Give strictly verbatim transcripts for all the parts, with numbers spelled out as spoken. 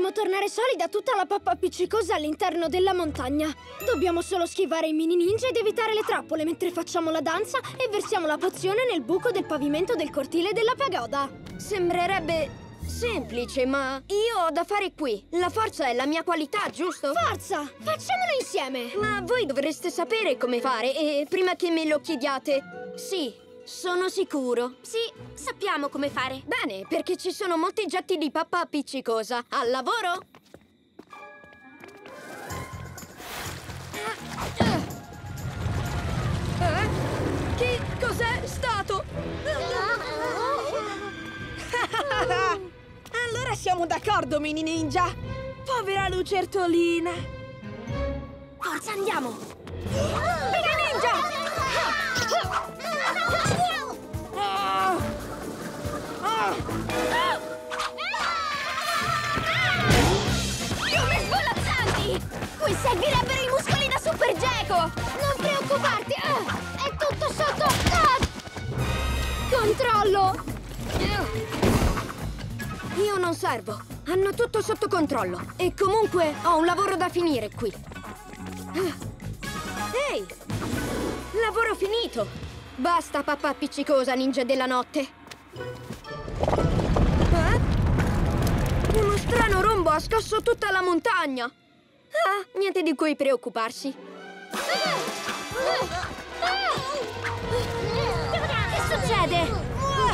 Dovremo tornare soli da tutta la pappa appiccicosa all'interno della montagna. Dobbiamo solo schivare i mini ninja ed evitare le trappole mentre facciamo la danza e versiamo la pozione nel buco del pavimento del cortile della pagoda. Sembrerebbe semplice, ma io ho da fare qui. La forza è la mia qualità, giusto? Forza! Facciamolo insieme! Ma voi dovreste sapere come fare e prima che me lo chiediate... Sì, sono sicuro. Sì, sappiamo come fare. Bene, perché ci sono molti getti di pappa appiccicosa. Al lavoro? Eh? Che cos'è stato? Allora siamo d'accordo, mini ninja! Povera lucertolina! Forza, andiamo! Mini ninja! Ah! Ah! Fiume svolazzanti! Qui servirebbero i muscoli da Super Geco! Non preoccuparti! Ah, è tutto sotto... Ah! Controllo! Io non servo. Hanno tutto sotto controllo. E comunque ho un lavoro da finire qui. Ehi! Lavoro finito! Basta, pappa appiccicosa, ninja della notte. Eh? Uno strano rombo ha scosso tutta la montagna. Ah, niente di cui preoccuparsi. Che succede?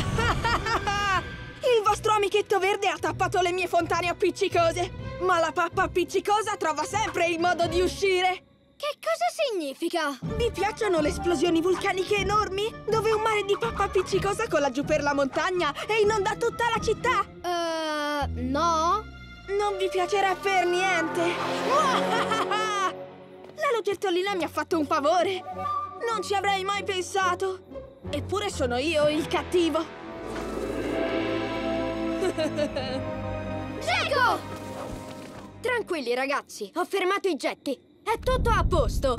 Il vostro amichetto verde ha tappato le mie fontane appiccicose! Ma la pappa appiccicosa trova sempre il modo di uscire! Che cosa significa? Vi piacciono le esplosioni vulcaniche enormi? Dove un mare di pappa appiccicosa cola giù per la montagna e inonda tutta la città? Uh, no? Non vi piacerà per niente! La lucertolina mi ha fatto un favore! Non ci avrei mai pensato! Eppure sono io il cattivo! Geco! Tranquilli, ragazzi. Ho fermato i getti. È tutto a posto.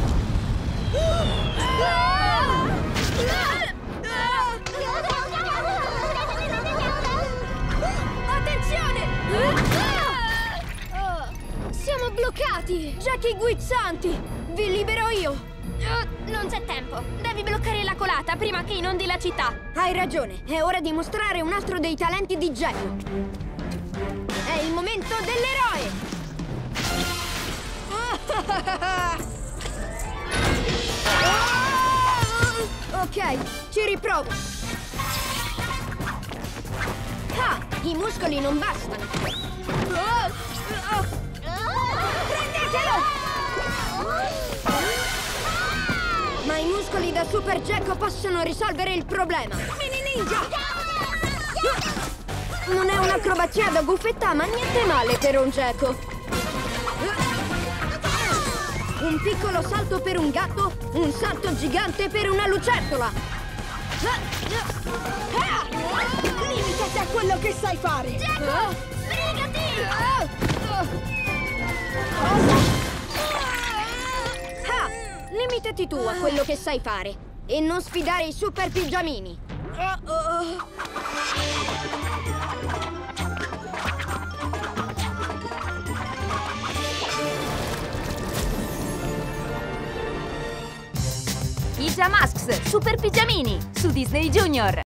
Attenzione! Siamo bloccati! Gechi guizzanti! Vi libero io! Non c'è tempo. Devi bloccare la colata prima che inondi la città. Hai ragione. È ora di mostrare un altro dei talenti di Geco. È il momento dell'eroe! Ok, ci riprovo. Ah, i muscoli non bastano. Prendetelo! Ma i muscoli da Super Geco possono risolvere il problema. Mini ninja! Non è un'acrobazia da buffetta, ma niente male per un geco. Un piccolo salto per un gatto, un salto gigante per una lucertola. Limitati a quello che sai fare! Geco! Sbrigati! Ah, limitati tu a quello che sai fare e non sfidare i super pigiamini. Pijamasks Super Pigiamini su Disney Junior.